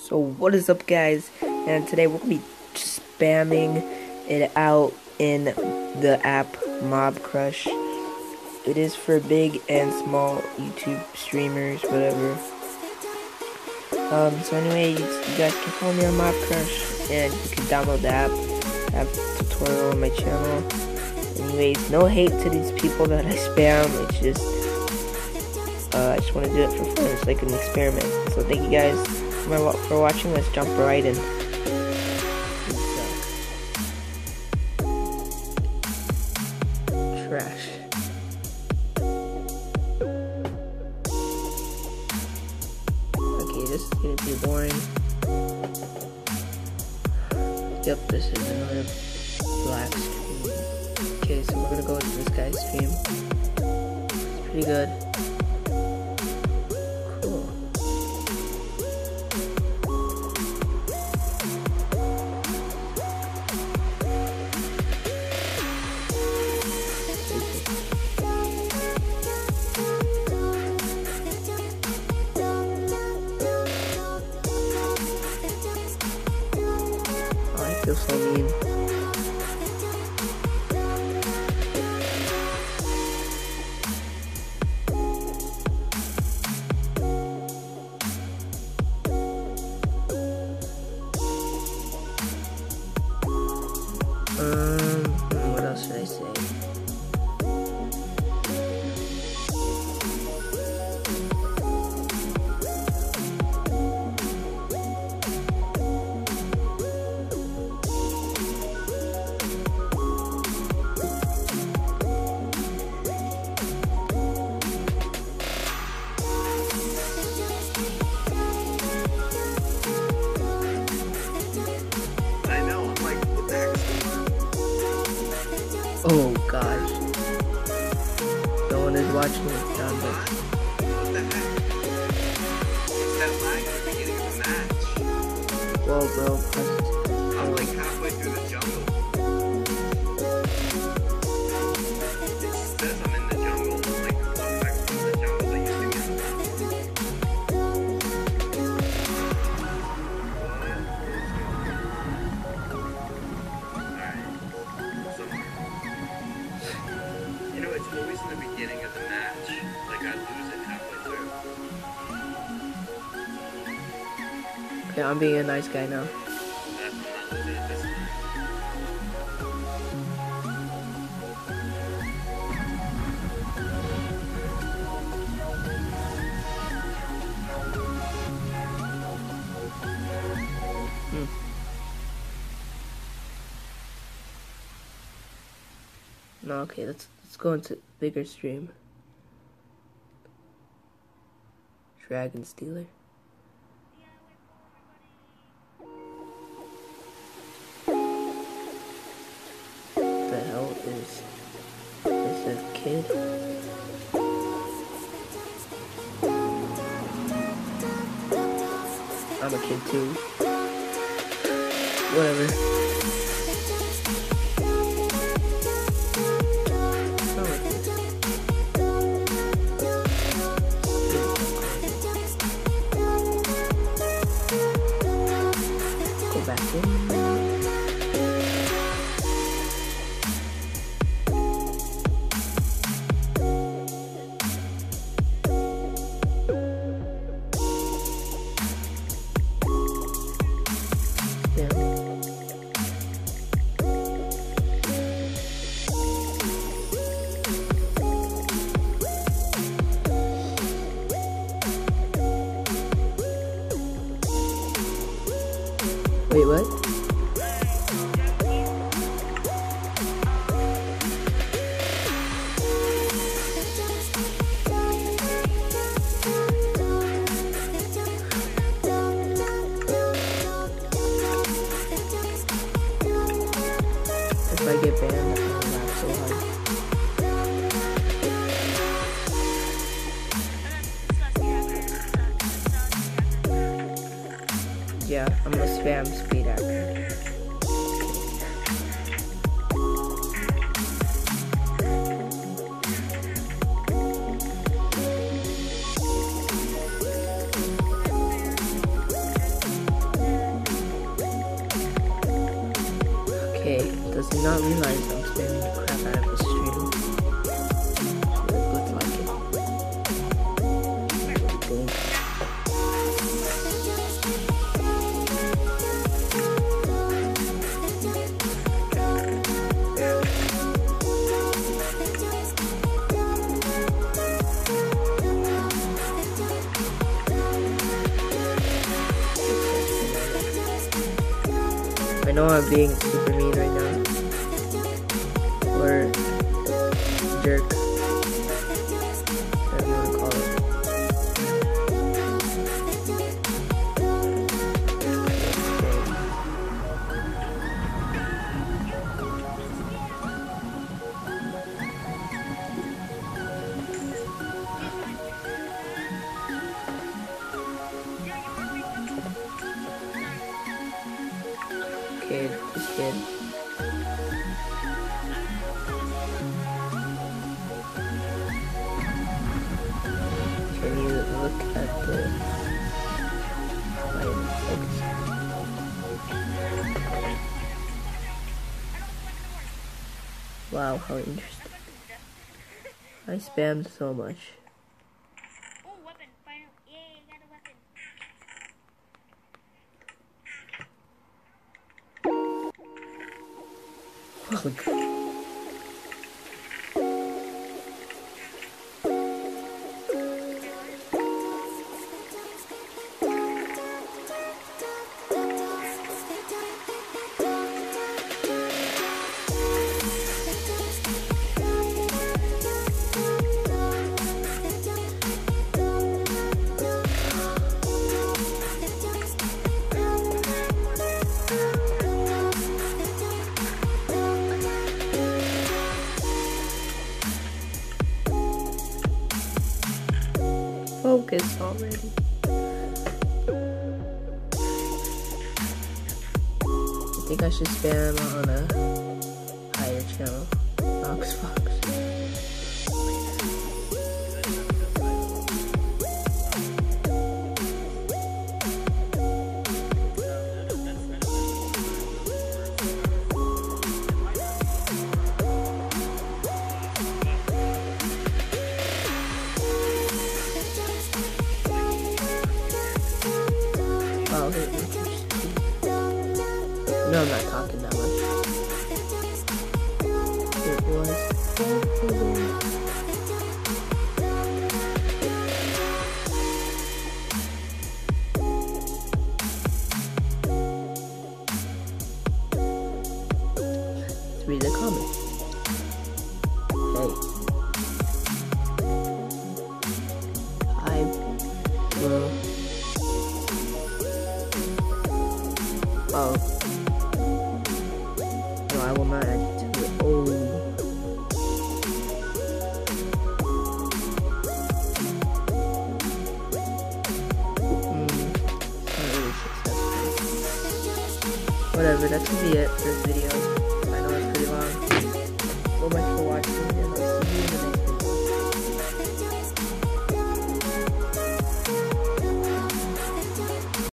So what is up, guys? And today we're gonna be spamming it out in the app Mobcrush. It is for big and small YouTube streamers, whatever. So anyway, you guys can follow me on Mobcrush, and you can download the app. I have a tutorial on my channel. Anyways, no hate to these people that I spam. It's just I just want to do it for fun. It's like an experiment. So thank you guys for watching. Let's jump right in. Trash. Okay, this is gonna be boring. Yep, this is another black screen. Okay, so we're gonna go to this guy's stream. It's pretty good. Cool. Oh, I feel so mean. What else should I say? Oh gosh. No one is watching it down there. What the heck? It's that lag at the beginning of the match. Whoa, bro. I'm like halfway through the jungle. It says I'm in the jungle. Like, walk back from the jungle that used to be on the You know, it's always in the beginning of the match. Like, I lose it halfway through. Yeah, I'm being a nice guy now. I'm not losing it this time. No, okay, let's go into bigger stream. Dragon Stealer. What the hell is this, a kid? I'm a kid too. Whatever. Back in. Wait, what? If I get banned, I'm gonna laugh so hard. Yeah, I'm gonna spam speed actor. not realize I'm spamming the crap out of this stream. It looks like it. Okay. I know I'm being super mean right now. Or jerk. Whatever you want to call it. Kid, this kid. Can you look at the light focus? Wow, how interesting. I spammed so much. Oh, weapon. Final. Yay, got a weapon. Look. Focus already. I think I should spam on a higher channel. Fox. Wow, interesting. No, I'm not talking that much. It was let's read the comments. Hey. I will. Oh. No, I will not add it to it. Oh. Not really successful. Whatever, that's gonna be it for this video. I know it's pretty long. So much for watching.